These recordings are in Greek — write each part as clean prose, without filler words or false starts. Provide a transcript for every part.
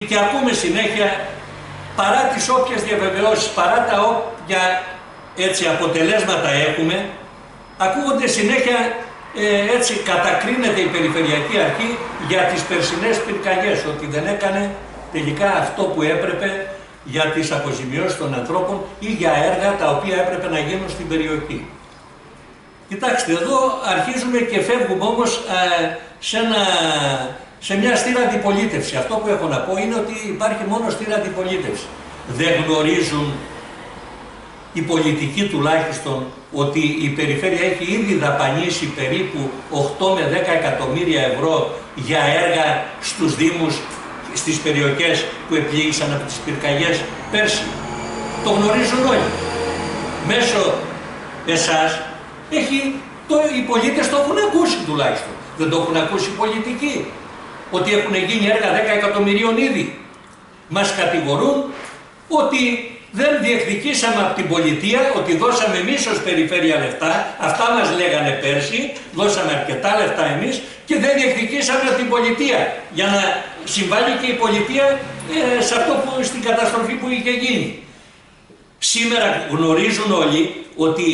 Και ακούμε συνέχεια, παρά τις όποιες διαβεβαιώσεις, παρά τα όποια έτσι αποτελέσματα έχουμε, ακούγονται συνέχεια έτσι κατακρίνεται η Περιφερειακή Αρχή για τις περσινές πυρκαγιές, ότι δεν έκανε τελικά αυτό που έπρεπε για τις αποζημιώσεις των ανθρώπων ή για έργα τα οποία έπρεπε να γίνουν στην περιοχή. Κοιτάξτε, εδώ αρχίζουμε και φεύγουμε όμως σε μια στήρα αντιπολίτευση. Αυτό που έχω να πω είναι ότι υπάρχει μόνο στήρα αντιπολίτευση. Δεν γνωρίζουν οι πολιτικοί τουλάχιστον ότι η Περιφέρεια έχει ήδη δαπανίσει περίπου 8 με 10 εκατομμύρια ευρώ για έργα στους Δήμους, στις περιοχές που επλήγησαν από τις πυρκαγιές πέρσι. Το γνωρίζουν όλοι. Μέσω εσάς οι πολίτες το έχουν ακούσει τουλάχιστον. Δεν το έχουν ακούσει οι πολιτικοί. Ότι έχουν γίνει έργα 10 εκατομμυρίων ήδη. Μας κατηγορούν ότι δεν διεκδικήσαμε από την πολιτεία, ότι δώσαμε εμείς ως Περιφέρεια λεφτά, αυτά μας λέγανε πέρσι, δώσαμε αρκετά λεφτά εμείς και δεν διεκδικήσαμε από την πολιτεία, για να συμβάλλει και η πολιτεία σε αυτό στην καταστροφή που είχε γίνει. Σήμερα γνωρίζουν όλοι ότι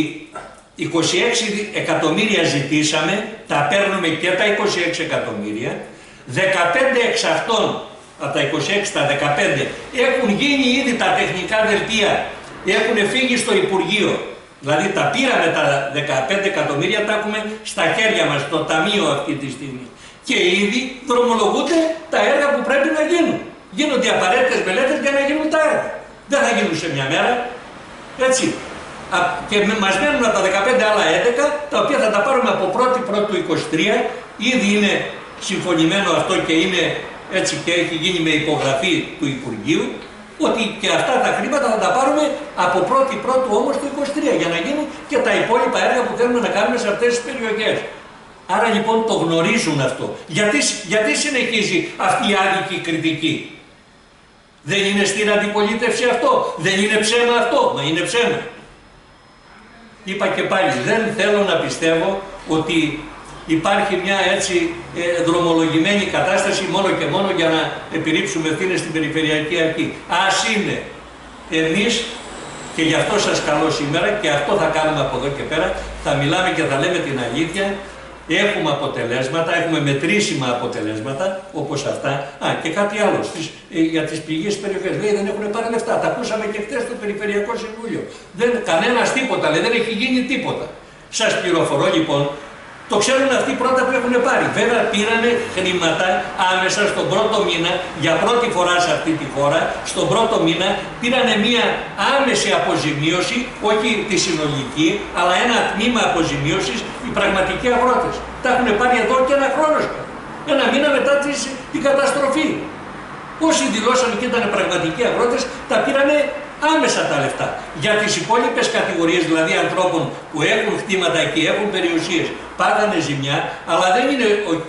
26 εκατομμύρια ζητήσαμε, τα παίρνουμε και τα 26 εκατομμύρια, 15 εξ αυτών, από τα 26 τα 15, έχουν γίνει ήδη τα τεχνικά δελτία, έχουν φύγει στο Υπουργείο. Δηλαδή τα πήραμε τα 15 εκατομμύρια, τα έχουμε στα χέρια μας, στο ταμείο αυτή τη στιγμή. Και ήδη δρομολογούνται τα έργα που πρέπει να γίνουν. Γίνονται απαραίτητες μελέτες για να γίνουν τα έργα. Δεν θα γίνουν σε μια μέρα. Έτσι. Και μας μένουν από τα 15 άλλα 11, τα οποία θα τα πάρουμε από 1η Πρώτου 23, ήδη είναι συμφωνημένο αυτό και είναι έτσι και έχει γίνει με υπογραφή του Υπουργείου, ότι και αυτά τα χρήματα θα τα πάρουμε από 1η Πρώτου όμως το 23, για να γίνουν και τα υπόλοιπα έργα που θέλουμε να κάνουμε σε αυτές τις περιοχές. Άρα λοιπόν το γνωρίζουν αυτό. Γιατί συνεχίζει αυτή η άδικη κριτική? Δεν είναι στην αντιπολίτευση αυτό? Δεν είναι ψέμα αυτό? Μα είναι ψέμα. Είπα και πάλι, δεν θέλω να πιστεύω ότι υπάρχει μια έτσι δρομολογημένη κατάσταση μόνο και μόνο για να επιρρύψουμε ευθύνες στην Περιφερειακή Αρχή. Ας είναι εμείς, και γι' αυτό σας καλώ σήμερα και αυτό θα κάνουμε από εδώ και πέρα, θα μιλάμε και θα λέμε την αλήθεια, έχουμε αποτελέσματα, έχουμε μετρήσιμα αποτελέσματα όπως αυτά. Και κάτι άλλο, για τις πληγείς περιοχές, λέει δεν έχουν πάρει λεφτά, τα ακούσαμε και χτες στο Περιφερειακό Συμβούλιο. Κανένας τίποτα, λέει, δεν έχει γίνει τίποτα. Σας πληροφορώ λοιπόν, το ξέρουν αυτοί πρώτα που έχουν πάρει. Βέβαια πήρανε χρήματα άμεσα στον πρώτο μήνα, για πρώτη φορά σε αυτή τη χώρα, στον πρώτο μήνα πήρανε μία άμεση αποζημίωση, όχι τη συνολική, αλλά ένα τμήμα αποζημίωσης οι πραγματικοί αγρότες. Τα έχουν πάρει εδώ και ένα χρόνο, ένα μήνα μετά την καταστροφή. Όσοι δηλώσαν και ήταν πραγματικοί αγρότες, τα πήρανε άμεσα τα λεφτά. Για τις υπόλοιπες κατηγορίες, δηλαδή ανθρώπων που έχουν χτήματα εκεί, έχουν περιουσίες, πάθανε ζημιά, αλλά δεν είναι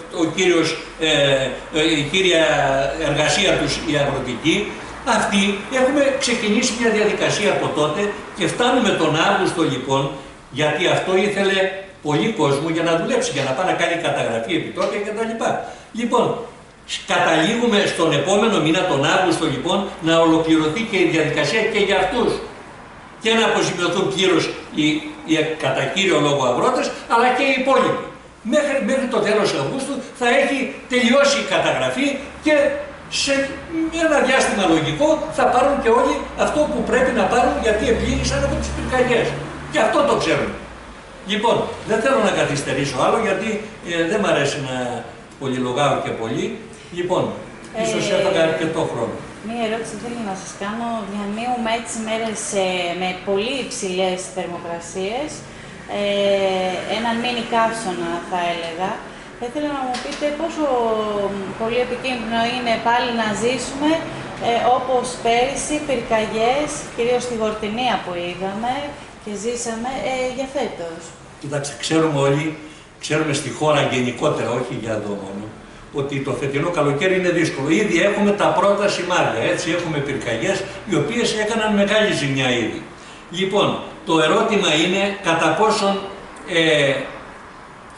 η κύρια εργασία τους η αγροτική. Αυτοί έχουμε ξεκινήσει μια διαδικασία από τότε και φτάνουμε τον Αύγουστο λοιπόν, γιατί αυτό ήθελε πολύ κόσμο για να δουλέψει, για να πάει να κάνει καταγραφή επιτόπια κτλ. Λοιπόν, καταλήγουμε στον επόμενο μήνα, τον Αύγουστο λοιπόν, να ολοκληρωθεί και η διαδικασία και για αυτούς. Και να αποζημιωθούν πλήρως οι κατά κύριο λόγο αγρότες, αλλά και οι υπόλοιποι. Μέχρι το τέλος Αυγούστου θα έχει τελειώσει η καταγραφή και σε ένα διάστημα λογικό θα πάρουν και όλοι αυτό που πρέπει να πάρουν, γιατί επλήγησαν από τις πυρκαγιές. Και αυτό το ξέρουν. Λοιπόν, δεν θέλω να καθυστερήσω άλλο, γιατί δεν μ' αρέσει να πολυλογάω και πολύ. Λοιπόν, ίσως έφαγα αρκετό χρόνο. Μία ερώτηση θέλω να σας κάνω. Διανύουμε έτσι μέρες με πολύ υψηλές θερμοκρασίες, έναν μίνι καύσωνα θα έλεγα. Θα ήθελα να μου πείτε πόσο πολύ επικίνδυνο είναι πάλι να ζήσουμε όπως πέρυσι πυρκαγιές, κυρίως στη Γορτινία που είδαμε και ζήσαμε, για φέτος. Κοιτάξτε, ξέρουμε όλοι, ξέρουμε στη χώρα γενικότερα, όχι για εδώ μόνο, ότι το φετινό καλοκαίρι είναι δύσκολο. Ήδη έχουμε τα πρώτα σημάδια, έτσι έχουμε πυρκαγιές οι οποίες έκαναν μεγάλη ζημιά ήδη. Λοιπόν, το ερώτημα είναι κατά πόσον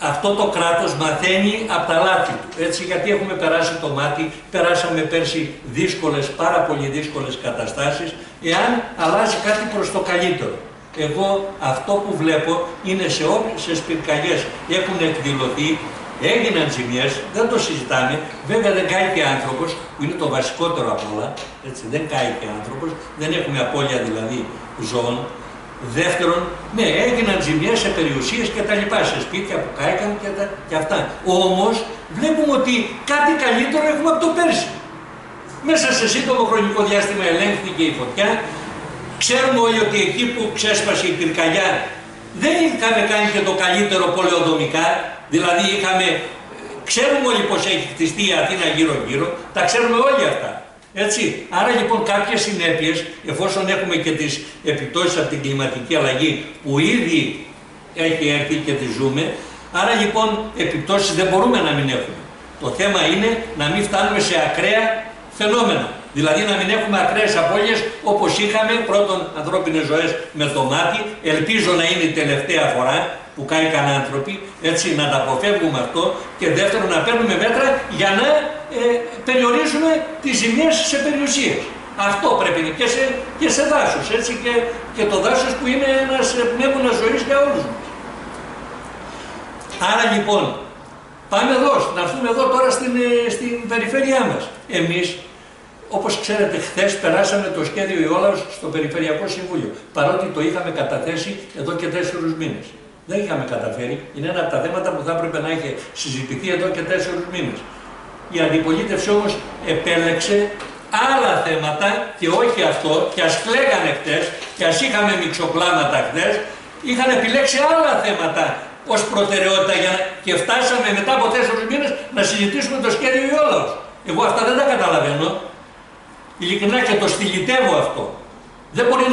αυτό το κράτος μαθαίνει από τα λάθη του. Έτσι, γιατί έχουμε περάσει το μάτι, περάσαμε πέρσι πάρα πολύ δύσκολες καταστάσεις, εάν αλλάζει κάτι προς το καλύτερο. Εγώ αυτό που βλέπω είναι σε όποιες πυρκαγιές έχουν εκδηλωθεί, έγιναν ζημιές, δεν το συζητάμε, βέβαια δεν κάηκε άνθρωπος, που είναι το βασικότερο απ' όλα, έτσι, δεν κάηκε άνθρωπος, δεν έχουμε απώλεια δηλαδή ζώων. Δεύτερον, ναι, έγιναν ζημιές σε περιουσίες και τα λοιπά, σε σπίτια που κάηκαν και αυτά. Όμως, βλέπουμε ότι κάτι καλύτερο έχουμε από το πέρσι. Μέσα σε σύντομο χρονικό διάστημα ελέγχθηκε η φωτιά. Ξέρουμε όλοι ότι εκεί που ξέσπασε η πυρκαγιά δεν είχαμε κάνει και το καλύτερο πολεοδομικά, δηλαδή ξέρουμε όλοι πως έχει χτιστεί η Αθήνα γύρω-γύρω, τα ξέρουμε όλοι αυτά. Έτσι. Άρα λοιπόν κάποιες συνέπειες, εφόσον έχουμε και τις επιπτώσεις από την κλιματική αλλαγή που ήδη έχει έρθει και τη ζούμε, άρα λοιπόν επιπτώσεις δεν μπορούμε να μην έχουμε. Το θέμα είναι να μην φτάνουμε σε ακραία φαινόμενα. Δηλαδή να μην έχουμε ακραίες απώλειες όπως είχαμε, πρώτον ανθρώπινες ζωές με το μάτι, ελπίζω να είναι η τελευταία φορά που κάηκαν άνθρωποι, έτσι, να τα αποφεύγουμε αυτό, και δεύτερον να παίρνουμε μέτρα για να περιορίζουμε τις ζημιές σε περιουσίες. Αυτό πρέπει και σε δάσος, έτσι, και το δάσος που είναι ένας πνεύμονας ζωής για όλους μας. Άρα λοιπόν, πάμε εδώ, να έρθουμε εδώ τώρα στην περιφέρειά μας. Εμείς, όπως ξέρετε, χθες περάσαμε το σχέδιο Ιόλαος στο Περιφερειακό Συμβούλιο, παρότι το είχαμε καταθέσει εδώ και 4 μήνες. Δεν είχαμε καταφέρει, είναι ένα από τα θέματα που θα έπρεπε να είχε συζητηθεί εδώ και 4 μήνες. Η αντιπολίτευση όμως επέλεξε άλλα θέματα και όχι αυτό, και ας κλαίγανε χτες, και ας είχαμε μιξοπλάματα χτες, είχαν επιλέξει άλλα θέματα ως προτεραιότητα και φτάσαμε μετά από 4 μήνες να συζητήσουμε το σχέδιο Ιόλαος. Εγώ αυτά δεν τα καταλαβαίνω. Ειλικρινά, και το στυλιτεύω αυτό. Δεν μπορεί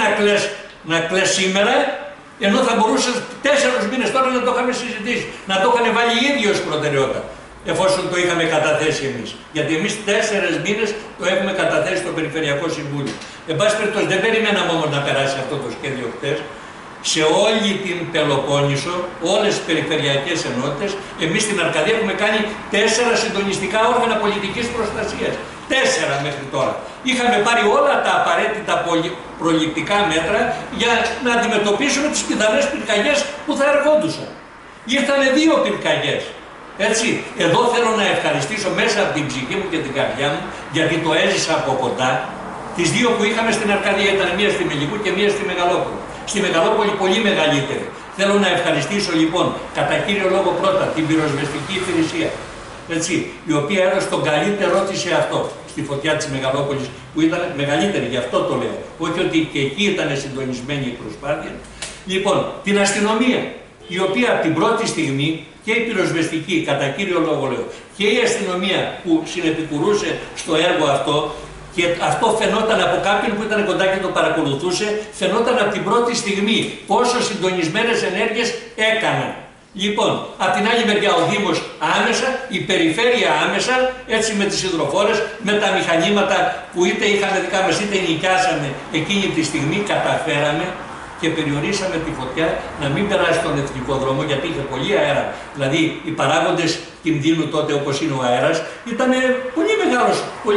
να κλαις σήμερα, ενώ θα μπορούσε 4 μήνες τώρα να το είχαμε συζητήσει, να το είχαν βάλει οι ίδιοι ως προτεραιότητα, εφόσον το είχαμε καταθέσει εμείς. Γιατί εμείς 4 μήνες το έχουμε καταθέσει στο Περιφερειακό Συμβούλιο. Εν πάση περιπτώσει, δεν περιμέναμε όμως να περάσει αυτό το σχέδιο χτες. Σε όλη την Πελοπόννησο, όλες τις περιφερειακές ενότητες, εμείς στην Αρκαδία έχουμε κάνει 4 συντονιστικά όργανα πολιτικής προστασίας. 4 μέχρι τώρα. Είχαμε πάρει όλα τα απαραίτητα προληπτικά μέτρα για να αντιμετωπίσουμε τις πιθανές πυρκαγιές που θα ερχόντουσαν. Ήρθανε 2 πυρκαγιές. Έτσι, εδώ θέλω να ευχαριστήσω μέσα από την ψυχή μου και την καρδιά μου, γιατί το έζησα από κοντά, τις 2 που είχαμε στην Αρκαδία. Ήταν μία στη Μελικού και μία στη Μεγαλόπολη. Στη Μεγαλόπολη πολύ μεγαλύτερη. Θέλω να ευχαριστήσω λοιπόν κατά κύριο λόγο πρώτα την πυροσβεστική υπηρεσία, έτσι, η οποία έδωσε τον καλύτερό της σε αυτό, στη φωτιά της Μεγαλόπολης, που ήταν μεγαλύτερη, γι' αυτό το λέω. Όχι ότι και εκεί ήταν συντονισμένη η προσπάθεια. Λοιπόν, την αστυνομία, η οποία από την πρώτη στιγμή, και η πυροσβεστική, κατά κύριο λόγο λέω, και η αστυνομία που συνεπικουρούσε στο έργο αυτό, και αυτό φαινόταν από κάποιον που ήταν κοντά και το παρακολουθούσε, φαινόταν από την πρώτη στιγμή πόσο συντονισμένες ενέργειες έκαναν. Λοιπόν, από την άλλη μεριά ο Δήμος άμεσα, η Περιφέρεια άμεσα, έτσι με τις υδροφόρες, με τα μηχανήματα που είτε είχαμε δικά μας είτε νοικιάσαμε εκείνη τη στιγμή, καταφέραμε και περιορίσαμε τη φωτιά να μην περάσει στον εθνικό δρόμο, γιατί είχε πολύ αέρα. Δηλαδή οι παράγοντες κινδύνου τότε, όπως είναι ο αέρας, ήταν πολύ μεγάλος,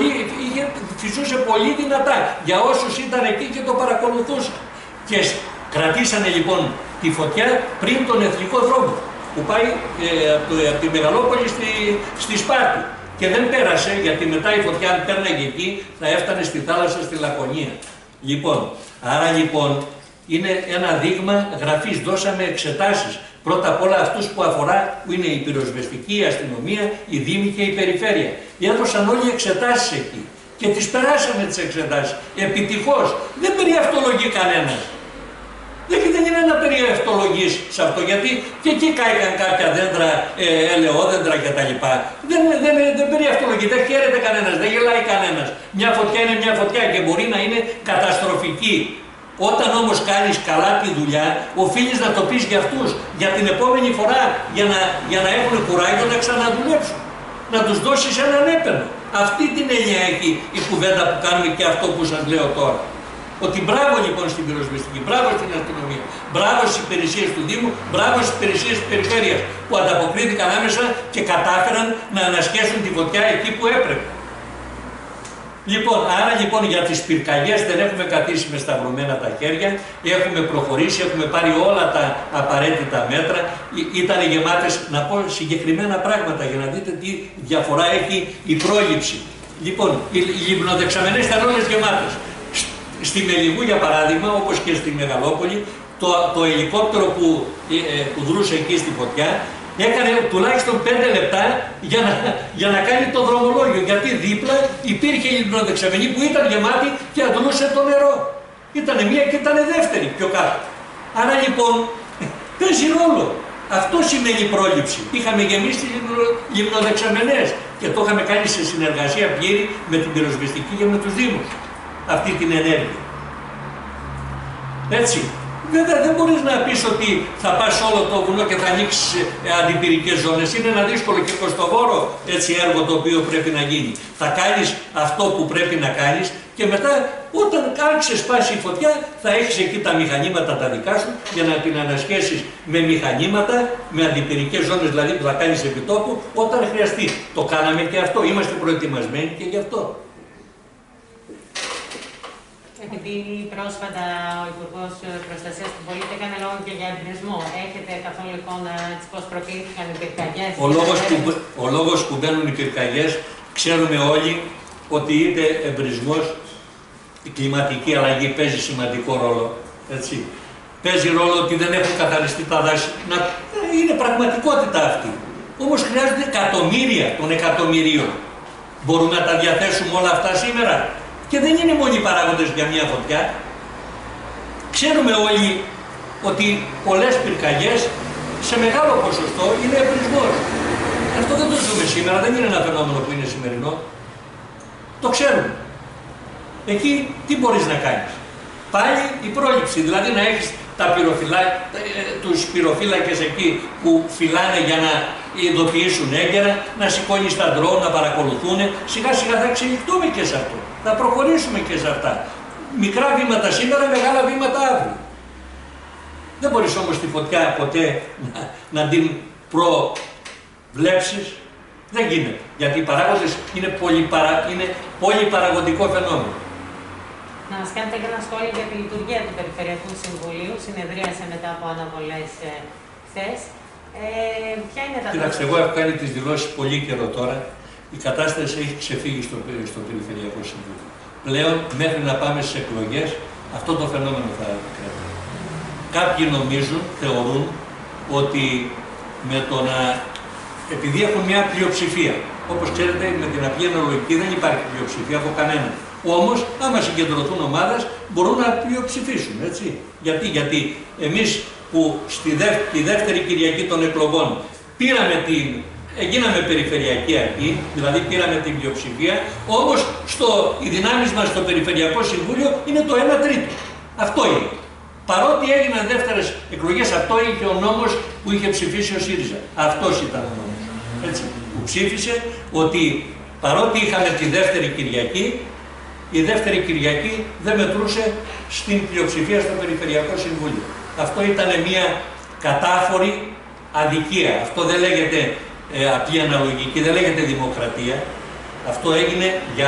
φυσούσε πολύ δυνατά για όσους ήταν εκεί και το παρακολουθούσαν. Και κρατήσανε λοιπόν τη φωτιά πριν τον εθνικό δρόμο που πάει από τη Μεγαλόπολη στη Σπάρτη. Και δεν πέρασε, γιατί μετά η φωτιά αν πέρναγε εκεί θα έφτανε στη θάλασσα, στη Λακωνία. Λοιπόν, άρα λοιπόν είναι ένα δείγμα γραφής, δώσαμε εξετάσεις. Πρώτα απ' όλα αυτούς που αφορά, που είναι η πυροσβεστική, η αστυνομία, η Δήμη και η Περιφέρεια. Έδωσαν όλοι εξετάσεις εκεί και τις περάσαμε τις εξετάσεις. Επιτυχώς, δεν περιευτολογεί κανένας. Δεν είναι να περιευτολογείς σε αυτό, γιατί και εκεί κάηκαν κάποια δέντρα, ελαιόδέντρα κτλ. Δεν περιευτολογεί, δεν χαίρεται κανένας, δεν γελάει κανένας. Μια φωτιά είναι μια φωτιά και μπορεί να είναι καταστροφική. Όταν όμως κάνεις καλά τη δουλειά, οφείλεις να το πεις για αυτούς, για την επόμενη φορά, για να έχουν κουράγιο να ξαναδουλέψουν. Να τους δώσεις έναν έπαινο. Αυτή την έννοια έχει η κουβέντα που κάνουμε και αυτό που σας λέω τώρα. Ότι μπράβο λοιπόν στην πυροσβεστική, μπράβο στην αστυνομία, μπράβο στις υπηρεσίες του Δήμου, μπράβο στις υπηρεσίες της Περιφέρειας που ανταποκρίθηκαν άμεσα και κατάφεραν να ανασκέσουν τη φωτιά εκεί που έπρεπε. Λοιπόν, άρα λοιπόν για τις πυρκαγιές δεν έχουμε καθίσει με σταυρωμένα τα χέρια, έχουμε προχωρήσει, έχουμε πάρει όλα τα απαραίτητα μέτρα, ήταν γεμάτες, να πω συγκεκριμένα πράγματα για να δείτε τι διαφορά έχει η πρόληψη. Λοιπόν, οι λιμνοδεξαμενές ήταν όλες γεμάτες. Στη Μελιγού για παράδειγμα, όπως και στη Μεγαλόπολη, το ελικόπτερο που δρούσε εκεί στη φωτιά, έκανε τουλάχιστον 5 λεπτά για να κάνει το δρομολόγιο, γιατί δίπλα υπήρχε η λιμνοδεξαμενή που ήταν γεμάτη και αντλούσε το νερό. Ήτανε μία και ήτανε δεύτερη πιο κάτω. Άρα λοιπόν παίζει ρόλο. Αυτό σημαίνει πρόληψη. Είχαμε γεμίσει λιμνοδεξαμενές και το είχαμε κάνει σε συνεργασία πλήρη με την πυροσβεστική και με τους Δήμους αυτή την ενέργεια. Έτσι. Βέβαια δεν μπορείς να πεις ότι θα πας όλο το βουνό και θα ανοίξεις αντιπυρικές ζώνες. Είναι ένα δύσκολο και κοστοβόρο έτσι έργο το οποίο πρέπει να γίνει. Θα κάνεις αυτό που πρέπει να κάνεις και μετά όταν ξεσπάσει η φωτιά θα έχεις εκεί τα μηχανήματα τα δικά σου για να την ανασχέσεις με μηχανήματα, με αντιπυρικές ζώνες δηλαδή που θα κάνεις επί τόπου όταν χρειαστεί. Το κάναμε και αυτό, είμαστε προετοιμασμένοι και γι' αυτό. Επειδή πρόσφατα ο Υπουργός Προστασίας του Πολίτη έκανε λόγο και για εμπρισμό, έχετε καθόλου εικόνα πώς προκλήθηκαν οι πυρκαγιές? Ο λόγος που μπαίνουν οι πυρκαγιές, ξέρουμε όλοι ότι είτε εμπρισμός, η κλιματική αλλαγή παίζει σημαντικό ρόλο. Έτσι. Παίζει ρόλο ότι δεν έχουν καθαριστεί τα δάση. Είναι πραγματικότητα αυτή. Όμως χρειάζονται εκατομμύρια των εκατομμυρίων. Μπορούμε να τα διαθέσουμε όλα αυτά σήμερα? Και δεν είναι μόνοι οι παράγοντες για μια φωτιά. Ξέρουμε όλοι ότι πολλές πυρκαγιές σε μεγάλο ποσοστό είναι εμπρισμός. Αυτό δεν το ζούμε σήμερα, δεν είναι ένα φαινόμενο που είναι σημερινό. Το ξέρουμε. Εκεί τι μπορείς να κάνεις? Πάλι η πρόληψη, δηλαδή να έχεις τους πυροφύλακες εκεί που φυλάνε για να ειδοποιήσουν έγκαιρα, να σηκώνεις τα ντρόουν, να παρακολουθούν. Σιγά σιγά θα εξελιχθούμε και σε αυτό. Θα προχωρήσουμε και σε αυτά. Μικρά βήματα σήμερα, μεγάλα βήματα αύριο. Δεν μπορείς όμως τη φωτιά ποτέ να την προβλέψεις. Δεν γίνεται. Γιατί οι παράγοντες είναι πολυπαραγωγικό φαινόμενο. Να μας κάνετε και ένα σχόλιο για τη λειτουργία του Περιφερειακού Συμβουλίου. Συνεδρίασε μετά από αναβολές χθες. Ποια είναι τα... Κοίταξε, εγώ έχω κάνει τις δηλώσεις πολύ καιρό τώρα. Η κατάσταση έχει ξεφύγει στο Περιφερειακό Συμβούλιο. Πλέον, μέχρι να πάμε στις εκλογές, αυτό το φαινόμενο θα κρατήσει. Κάποιοι νομίζουν, θεωρούν, ότι με το να... επειδή έχουν μια πλειοψηφία. Όπως ξέρετε, με την απλή αναλογική δεν υπάρχει πλειοψηφία από κανέναν. Όμως, άμα συγκεντρωθούν ομάδες, μπορούν να πλειοψηφίσουν, έτσι. Γιατί εμείς που τη δεύτερη Κυριακή των εκλογών γίναμε περιφερειακή αρχή, δηλαδή πήραμε την πλειοψηφία, όμως οι δυνάμεις μας στο Περιφερειακό Συμβούλιο είναι το 1/3. Αυτό είναι. Παρότι έγιναν δεύτερες εκλογές, αυτό είχε ο νόμος που είχε ψηφίσει ο ΣΥΡΙΖΑ. Αυτός ήταν ο νόμος. Έτσι, που ψήφισε ότι παρότι είχαμε τη δεύτερη Κυριακή, η δεύτερη Κυριακή δεν μετρούσε στην πλειοψηφία στο Περιφερειακό Συμβούλιο. Αυτό ήταν μια κατάφορη αδικία. Αυτό δεν λέγεται απλή αναλογική, δεν λέγεται δημοκρατία. Αυτό έγινε για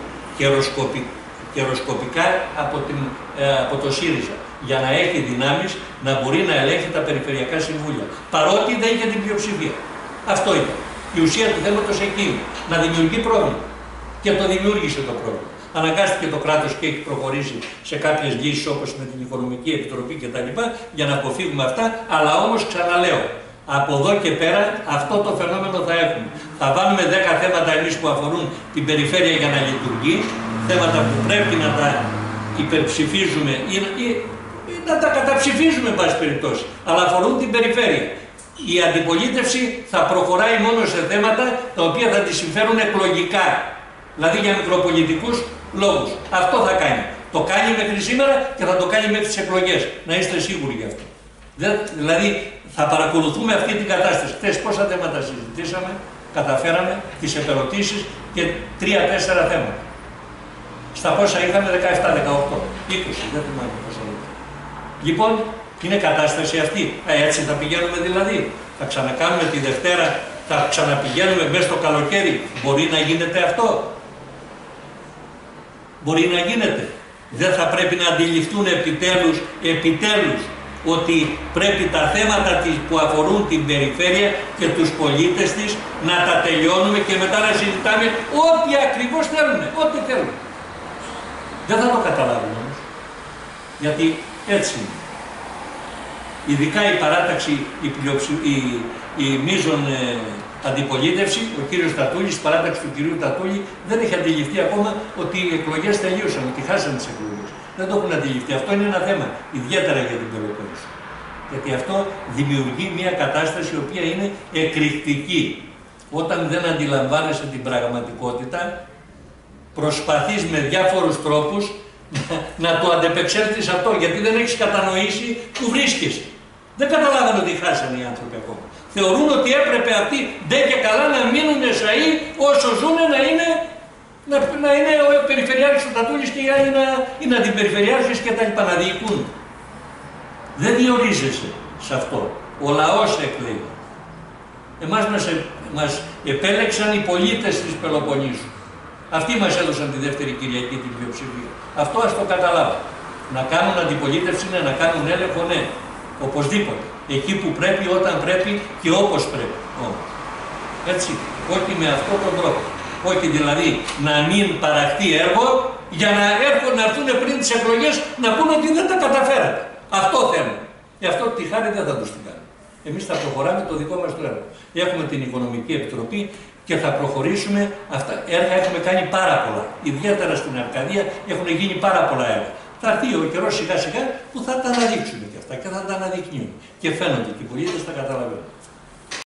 καιροσκοπικά από το ΣΥΡΙΖΑ. Για να έχει δυνάμεις να μπορεί να ελέγχει τα Περιφερειακά Συμβούλια. Παρότι δεν είχε την πλειοψηφία. Αυτό ήταν. Η ουσία του θέματος εκείνη. Να δημιουργεί πρόβλημα. Και το δημιούργησε το πρόβλημα. Αναγκάστηκε το κράτος και έχει προχωρήσει σε κάποιες λύσεις όπως με την Οικονομική Επιτροπή κτλ. Για να αποφύγουμε αυτά, αλλά όμως ξαναλέω, από εδώ και πέρα αυτό το φαινόμενο θα έχουμε. Θα βάλουμε 10 θέματα εμείς που αφορούν την περιφέρεια για να λειτουργεί, θέματα που πρέπει να τα υπερψηφίζουμε ή να τα καταψηφίζουμε εν πάση περιπτώσει, αλλά αφορούν την περιφέρεια. Η αντιπολίτευση θα προχωράει μόνο σε θέματα τα οποία θα τη συμφέρουν εκλογικά, δηλαδή για μικροπολιτικούς λόγους. Αυτό θα κάνει. Το κάνει μέχρι σήμερα και θα το κάνει μέχρι τις εκλογές. Να είστε σίγουροι γι' αυτό. Δηλαδή θα παρακολουθούμε αυτή την κατάσταση. Χθες πόσα θέματα συζητήσαμε, καταφέραμε τις επερωτήσεις και 3-4 θέματα. Στα πόσα είχαμε, 17, 18, 20, δεν θυμάμαι πόσα ήταν. Λοιπόν, είναι κατάσταση αυτή. Έτσι θα πηγαίνουμε δηλαδή. Θα ξανακάνουμε τη Δευτέρα, θα ξαναπηγαίνουμε μέσα στο καλοκαίρι. Μπορεί να γίνεται αυτό. Μπορεί να γίνεται. Δεν θα πρέπει να αντιληφθούν επιτέλους, ότι πρέπει τα θέματα που αφορούν την περιφέρεια και τους πολίτες της να τα τελειώνουμε και μετά να συζητάμε ό,τι ακριβώς θέλουμε, ό,τι θέλουμε. Δεν θα το καταλάβουν όμως, γιατί έτσι είναι. Ειδικά η παράταξη, η μείζον αντιπολίτευση, ο κύριος Τατούλης, η παράταξη του κυρίου Τατούλη, δεν έχει αντιληφθεί ακόμα ότι οι εκλογές τελείωσαν, ότι χάσαν τις εκλογές. Δεν το έχουν αντιληφθεί. Αυτό είναι ένα θέμα, ιδιαίτερα για την Πελοπόννησο. Γιατί αυτό δημιουργεί μια κατάσταση η οποία είναι εκρηκτική. Όταν δεν αντιλαμβάνεσαι την πραγματικότητα, προσπαθείς με διάφορους τρόπους να το αντεπεξέλθεις αυτό, γιατί δεν έχεις κατανοήσει που βρίσκεσαι. Δεν καταλάβανε ότι χάσανε οι άνθρωποι ακόμα. Θεωρούν ότι έπρεπε αυτοί ντε και καλά να μείνουν εσαΐ όσο ζουν να είναι ο περιφερειάρχης ο Τατούλης και οι άλλοι είναι αντιπεριφερειάρχες και τα λοιπά, να διοικούν. Δεν διορίζεσαι σε αυτό. Ο λαός εκλέγει. Εμάς μας επέλεξαν οι πολίτες της Πελοποννήσου. Αυτοί μας έδωσαν τη δεύτερη Κυριακή την πλειοψηφία. Αυτό ας το καταλάβω. Να κάνουν αντιπολίτευση, ναι, να κάνουν έλεγχο, ναι. Οπωσδήποτε. Εκεί που πρέπει, όταν πρέπει και όπως πρέπει. Έτσι. Όχι με αυτόν τον τρόπο. Όχι δηλαδή να μην παραχθεί έργο για να έρθουν πριν τις εκλογές να πούνε ότι δεν τα καταφέρατε. Αυτό θέλουν. Γι' αυτό τη χάρη δεν θα τους την κάνουμε. Εμείς θα προχωράμε το δικό μας το έργο. Έχουμε την Οικονομική Επιτροπή και θα προχωρήσουμε. Αυτά έργα έχουμε κάνει πάρα πολλά. Ιδιαίτερα στην Αρκαδία έχουν γίνει πάρα πολλά έργα. Θα έρθει ο καιρός σιγά σιγά που θα τα αναδείξουμε και αυτά και θα τα αναδεικνύουμε. Και φαίνονται και οι πολίτες τα καταλαβαίνουν.